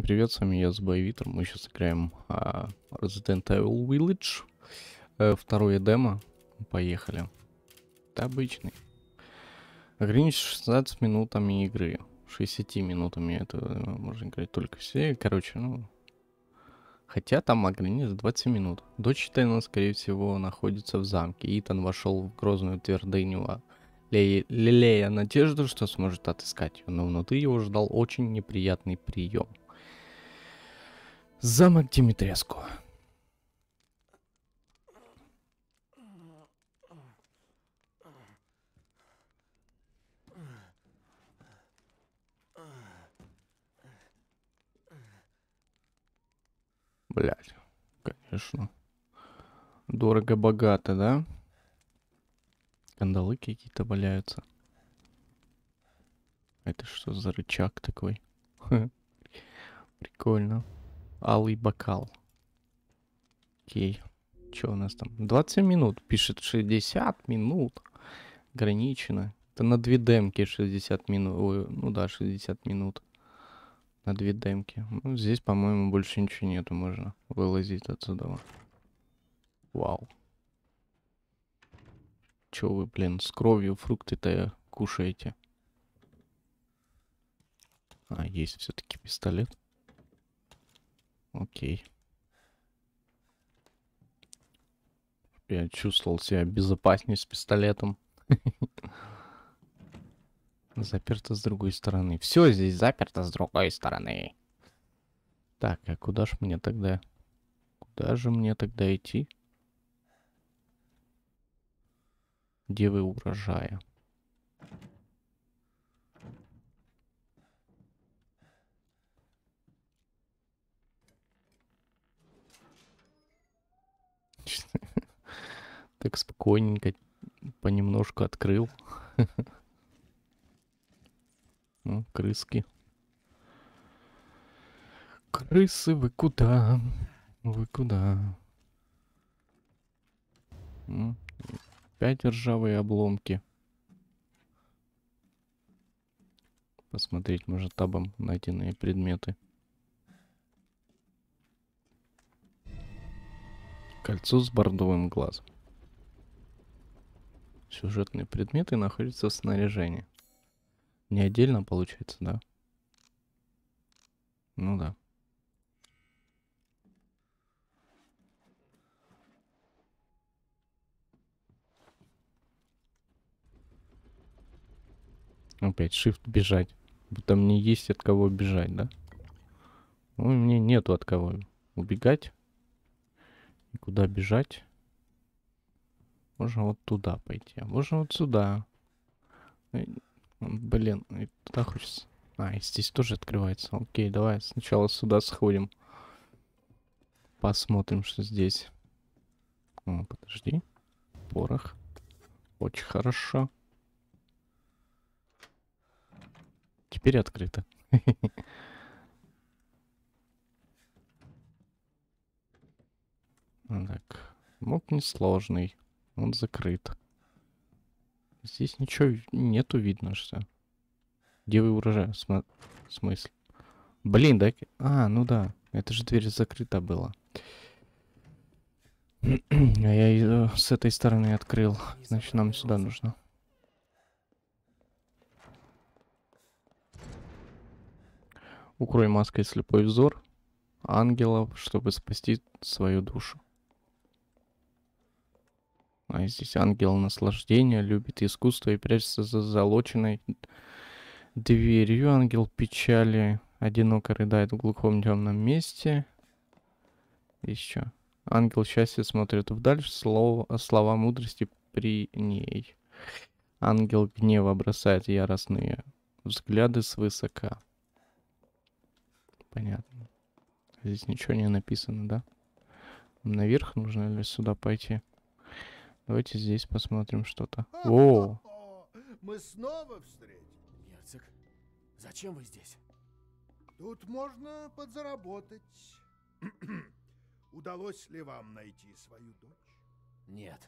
Привет, с вами я, Збайвитер. Мы сейчас играем Resident Evil Village. Второе демо. Поехали. Это обычный. Ограничен 16 минутами игры. 60 минутами это можно играть только все. Короче, ну... Хотя там ограничен 20 минут. Дочь Итана, скорее всего, находится в замке. Итан вошел в грозную твердыню, лелея надежду, что сможет отыскать ее. Но внутри его ждал очень неприятный прием. Замок Димитреску. Блять, конечно. Дорого-богато, да? Кандалы какие-то валяются. Это что за рычаг такой? Прикольно. Алый бокал. Окей. Что у нас там? 20 минут. Пишет 60 минут. Ограничено. Это на 2 демки 60 минут. Ой, ну да, 60 минут. На 2 демки. Ну, здесь, по-моему, больше ничего нету. Можно вылазить отсюда. Вау. Чё вы, блин, с кровью фрукты-то кушаете? А, есть все-таки пистолет. Окей. Я чувствовал себя безопаснее с пистолетом. Заперто с другой стороны. Все здесь заперто с другой стороны. Так, а куда ж мне тогда? Куда же мне тогда идти? Девы урожая. Так спокойненько, понемножку открыл. Ну, крыски. Крысы, вы куда? Вы куда? Опять ржавые обломки. Посмотреть, может, табом найденные предметы. Кольцо с бордовым глазом. Сюжетные предметы находятся в снаряжении. Не отдельно получается, да? Ну да. Опять shift бежать. Будто мне есть от кого бежать, да? Ну, мне нету от кого убегать. И куда бежать? Можно вот туда пойти. А можно вот сюда. Блин, и туда хочется. А, и здесь тоже открывается. Окей, давай сначала сюда сходим. Посмотрим, что здесь. О, подожди. Порох. Очень хорошо. Теперь открыто. Так. Моб несложный. Он закрыт. Здесь ничего нету видно, что. Где вы урожай? В смысле? Блин, да? А, ну да. Это же дверь закрыта была. А я ее с этой стороны открыл. Значит, нам сюда нужно. Укрой маской слепой взор ангелов, чтобы спасти свою душу. А здесь ангел наслаждения, любит искусство и прячется за залоченной дверью. Ангел печали одиноко рыдает в глухом темном месте. Еще. Ангел счастья смотрит вдаль, слова мудрости при ней. Ангел гнева бросает яростные взгляды свысока. Понятно. Здесь ничего не написано, да? Наверх нужно ли сюда пойти? Давайте здесь посмотрим что-то. О! Мы снова встретились. Герцог, зачем вы здесь? Тут можно подзаработать. Удалось ли вам найти свою дочь? Нет.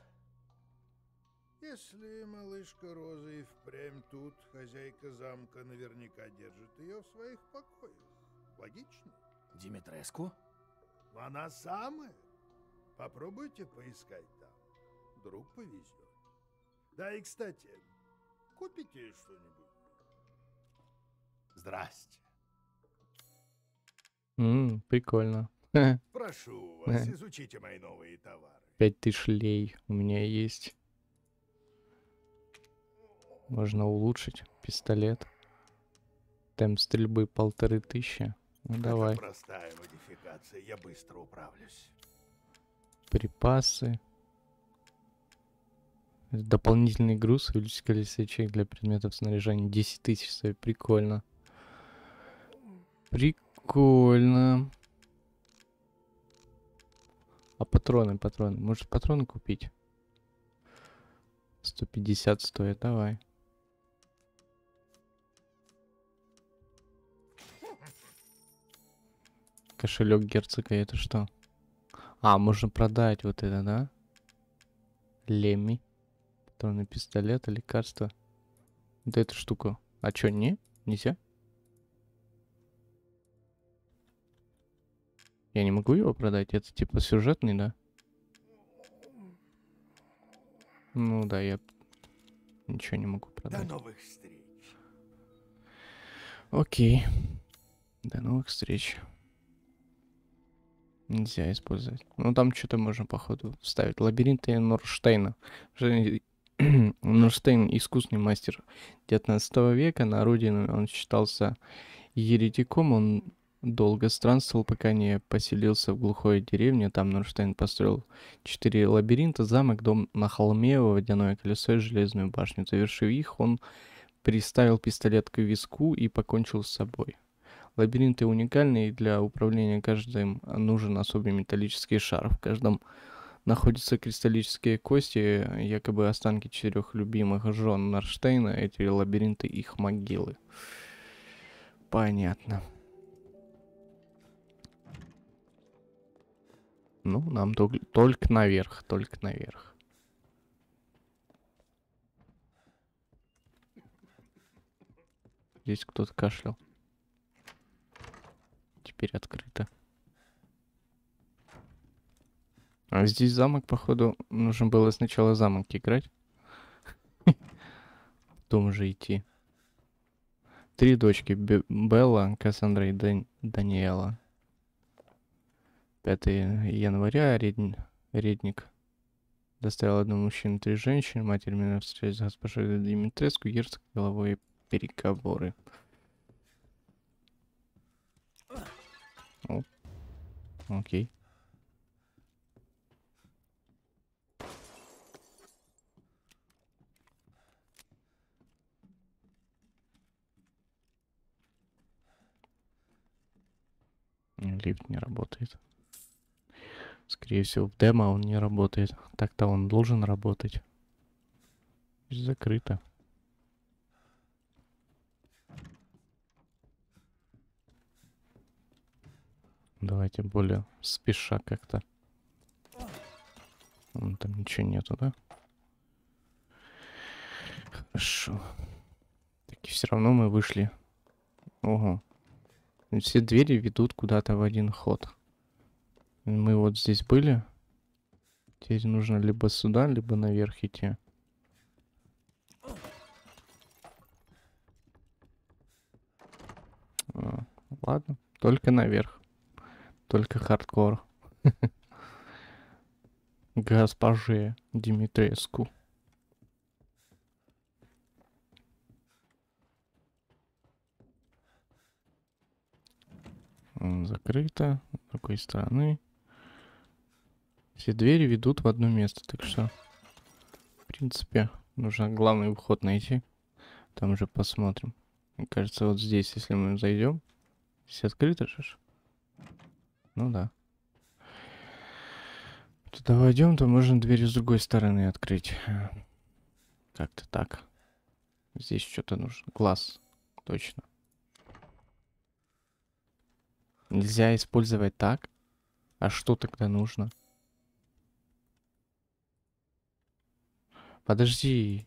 Если малышка Роза и впрямь тут, хозяйка замка наверняка держит ее в своих покоях. Логично? Димитреску? Она самая. Попробуйте поискать там. Вдруг повезет. Да и, кстати, купите что-нибудь. Здрасте. Прикольно. Прошу вас, изучите мои новые товары. 5000 лей у меня есть. Можно улучшить пистолет. Темп стрельбы 1500. Ну давай. Это простая модификация, я быстро управлюсь. Припасы. Дополнительный груз, увеличить количество ячеек для предметов снаряжения. 10 тысяч стоит. Прикольно. Прикольно. А патроны? Может патроны купить? 150 стоит, давай. Кошелек герцога, это что? А, можно продать вот это, да? Лемми. Патронный пистолет, лекарство. Вот эту штуку. А чё, не? Нельзя? Я не могу его продать? Это типа сюжетный, да? Ну да, я ничего не могу продать. До новых встреч. Окей. До новых встреч. Нельзя использовать. Ну там что-то можно, походу, вставить. Лабиринты Норштейна. Норштейн — искусный мастер 19 века. На родине он считался еретиком. Он долго странствовал, пока не поселился в глухой деревне. Там Норштейн построил 4 лабиринта: замок, дом на холме, водяное колесо и железную башню. Завершив их, он приставил пистолет к виску и покончил с собой. Лабиринты уникальны, и для управления каждым нужен особый металлический шар. В каждом находятся кристаллические кости, якобы останки 4 любимых жен Норштейна. Эти лабиринты — их могилы. Понятно. Ну, нам только наверх, только наверх. Здесь кто-то кашлял. Теперь открыто. А здесь замок, походу, нужно было сначала замок играть. Потом уже идти. 3 дочки. Белла, Кассандра и Даниэла. 5 января. Редник доставил 1 мужчину, 3 женщины. Матерь меня встречает с госпожой Димитреску. Герцог, деловые переговоры. О, окей. Лифт не работает. Скорее всего, в демо он не работает. Так-то он должен работать. Закрыто. Давайте более спеша как-то. Там ничего нету, да? Хорошо. Так и все равно мы вышли. Ого. Все двери ведут куда-то в один ход. Мы вот здесь были. Теперь нужно либо сюда, либо наверх идти. Ладно, только наверх. Только хардкор. Госпоже Димитреску. Закрыто. С другой стороны. Все двери ведут в одно место, так что, в принципе, нужно главный вход найти. Там уже посмотрим. Мне кажется, вот здесь, если мы зайдем, здесь открыто же. Ну да. Туда войдем, то можно двери с другой стороны открыть. Как-то так. Здесь что-то нужно. Глаз. Точно. Нельзя использовать так. А что тогда нужно? Подожди.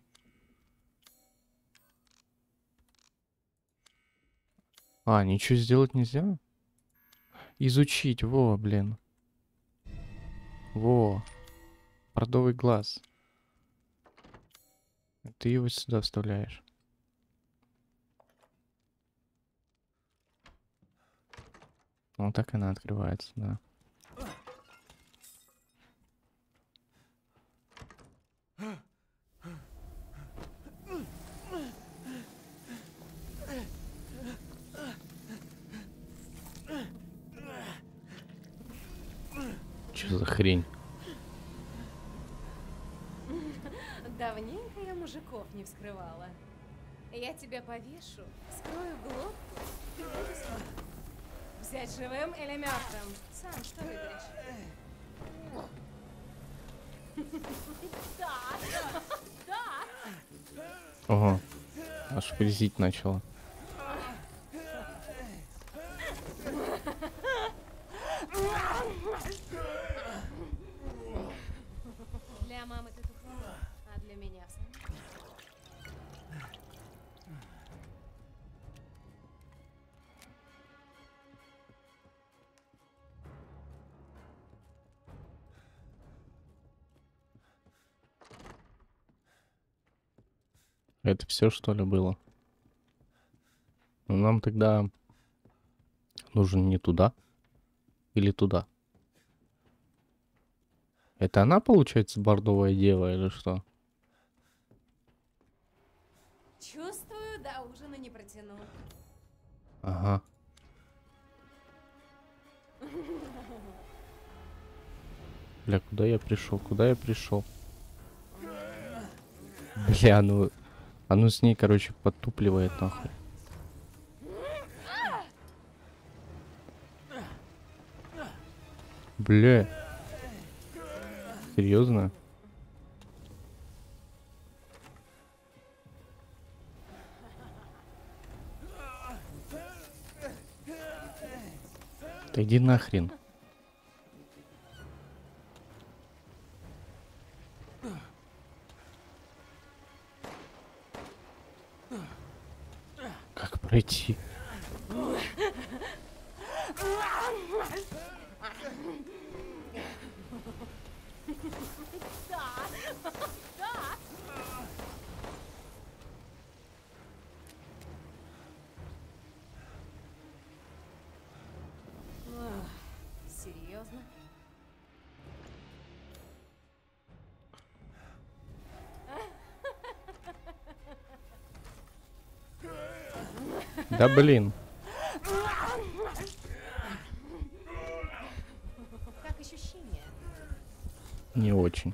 А, ничего сделать нельзя? Изучить, во, блин. Во. Бордовый глаз. Ты его сюда вставляешь. Вот так она открывается, да. Что за хрень? Давненько я мужиков не вскрывала. Я тебя повешу, скрою глотку и вынесу. Взять живым или мертвым? Сам что выберешь? Да. Ого. Аж фрезить начала. Для мамы ты тухлая, а для меня в самом деле. Это все, что ли, было? Ну, нам тогда нужен не туда или туда. Это она, получается, бордовая дева или что? Чувствую, до ужина не протяну. Ага. Бля, куда я пришел? Куда я пришел? Бля, ну... Оно с ней, короче, подтупливает нахуй. Бля. Серьезно? Да иди нахрен. Как пройти? Серьезно? Да блин. Как ощущения? Не очень.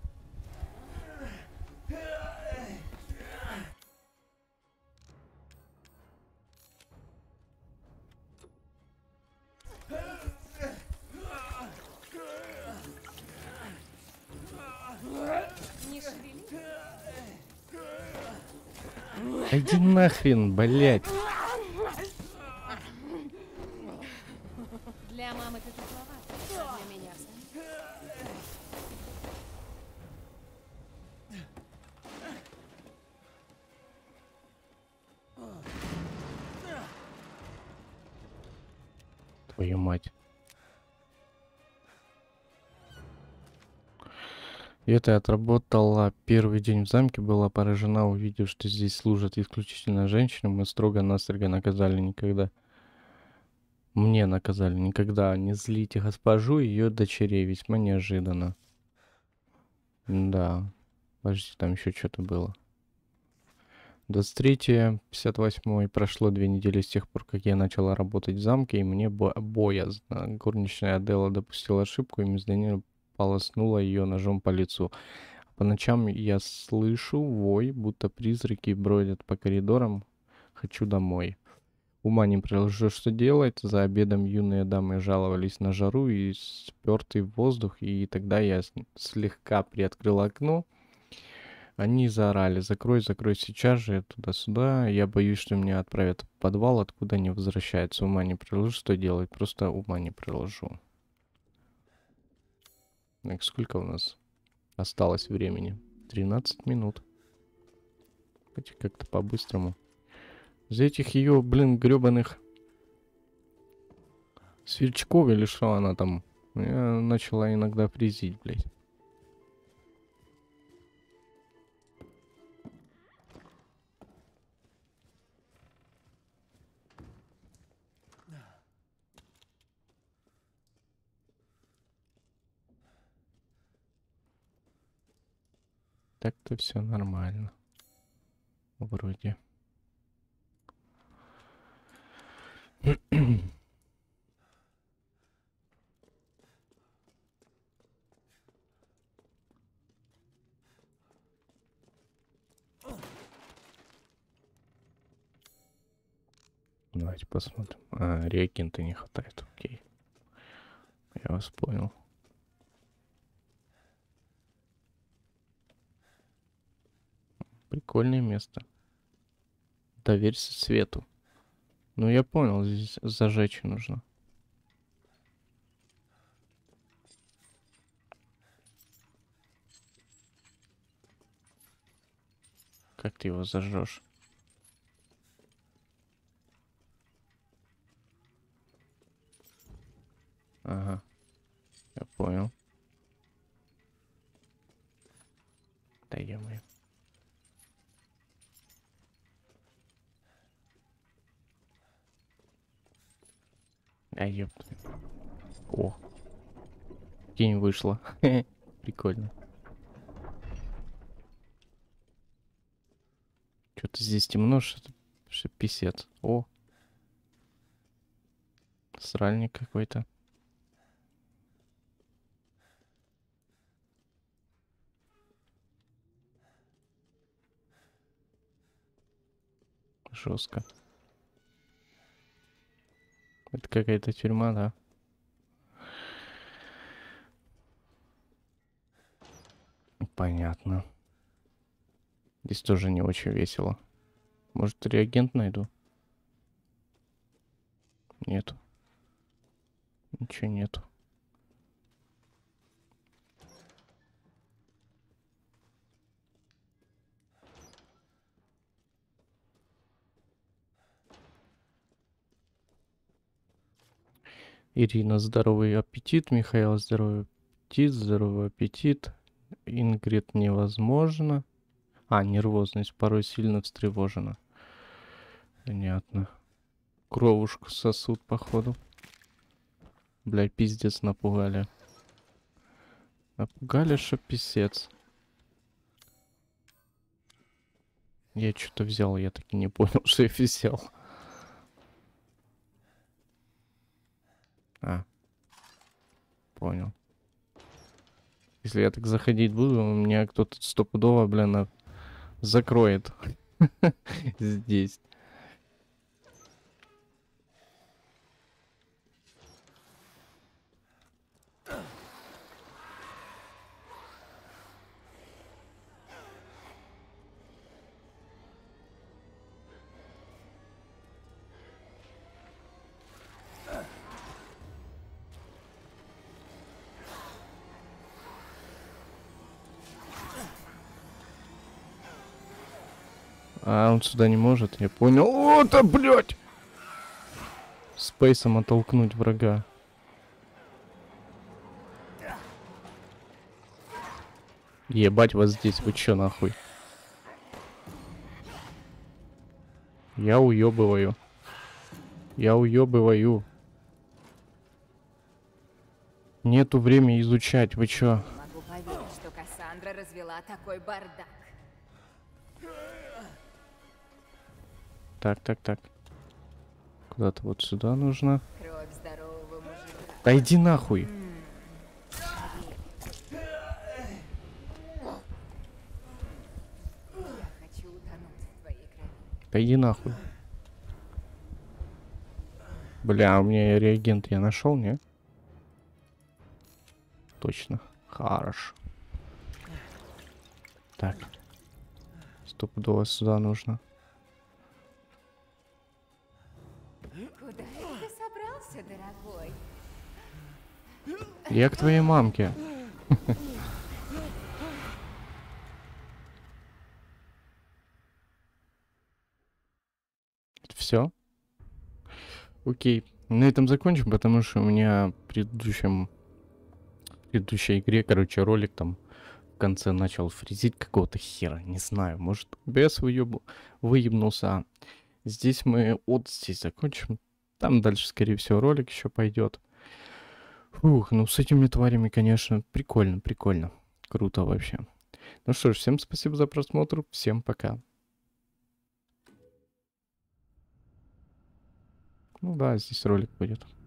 Не шевели? Да иди нахрен, блять. Для мамы ты тухловат, а для меня в самом деле. Твою мать. И это отработала первый день в замке, была поражена, увидев, что здесь служат исключительно женщины. Мы строго-настрого наказали никогда. Мне наказали никогда не злите госпожу и ее дочерей. Весьма неожиданно. Да. Подожди, там еще что-то было. 23-58. Прошло 2 недели с тех пор, как я начала работать в замке, и мне боязно. Горничная Адела допустила ошибку, и мисс Даниэль полоснула ее ножом по лицу. По ночам я слышу вой, будто призраки бродят по коридорам. Хочу домой. Ума не приложу, что делать. За обедом юные дамы жаловались на жару и спёртый воздух, и тогда я слегка приоткрыл окно. Они заорали: закрой, закрой сейчас же, туда-сюда. Я боюсь, что меня отправят в подвал, откуда не возвращаются. Ума не приложу, что делать. Просто ума не приложу. Так, сколько у нас осталось времени? 13 минут. Хотя как-то по-быстрому. За этих ее, блин, гребаных Сверчков или что она там? Я начала иногда фризить, блядь. Так-то все нормально. Вроде. Давайте посмотрим. А, реагента не хватает, окей. Я вас понял. Прикольное место. Доверься свету. Ну, я понял, здесь зажечь нужно. Как ты его зажжешь? Ага, я понял. Да ё-моё. А ёпта. О. Тень вышла. Прикольно. Что-то здесь темно, что писец. О. Сральник какой-то. Жестко. Это какая-то тюрьма, да? Понятно. Здесь тоже не очень весело. Может, реагент найду? Нету. Ничего нету. Ирина, здоровый аппетит. Михаил, здоровый аппетит. Здоровый аппетит. Ингрид, невозможно. А, нервозность. Порой сильно встревожена. Понятно. Кровушку сосуд, походу. Бля, пиздец, напугали. Напугали, что писец. Я что-то взял, я так и не понял, что я взял. А. Понял. Если я так заходить буду, меня кто-то стопудово, блин, закроет. Здесь. А, он сюда не может, я понял. О, да, блядь! Спейсом оттолкнуть врага. Ебать вас здесь, вы чё нахуй? Я уёбываю. Я уёбываю. Нету времени изучать, вы чё? Не могу поверить, что Кассандра развела такой бардак. Так. Куда-то вот сюда нужно. Кровь здорового мужика. Да иди нахуй. Я хочу утонуть в твоей крови. Да иди нахуй. Бля, у меня реагент я нашел, не? Точно. Хорош. Так. Стопудово сюда нужно. Куда ты собрался, дорогой? Я к твоей мамке. Все? Окей. На этом закончим, потому что у меня в предыдущей игре, короче, ролик там в конце начал фризить какого-то хера. Не знаю, может, OBS выебнулся. Здесь мы вот здесь закончим. Там дальше, скорее всего, ролик еще пойдет. Фух, ну с этими тварями, конечно, прикольно, прикольно. Круто вообще. Ну что ж, всем спасибо за просмотр. Всем пока. Ну да, здесь ролик будет.